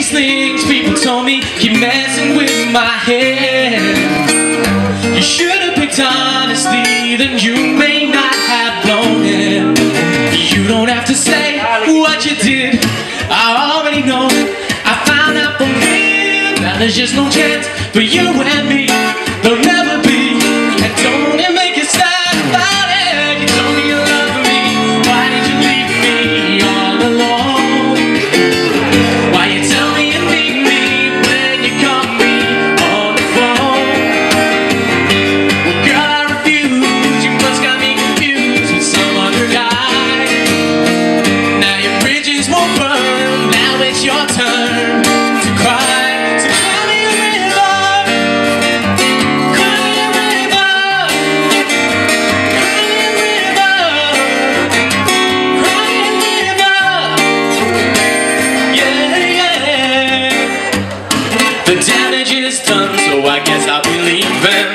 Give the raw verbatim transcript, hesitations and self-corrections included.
these things people told me keep messing with my head. You should have picked honesty, then you may not have blown it. You don't have to say what you did, I already know. I found out from him that there's just no chance for you and me. There'll never be. And don't it make you sad about it? You told me you loved me, why did you leave me all alone? Why you tell me you need me when you call me on the phone? Well girl, I refuse, you must got me confused with some other guy. Now your bridges won't burn, now it's your turn to cry. So cry me a river, cry me a river, cry me a river, cry me a river. Yeah, yeah. The damage is done, so I guess I'll be leaving.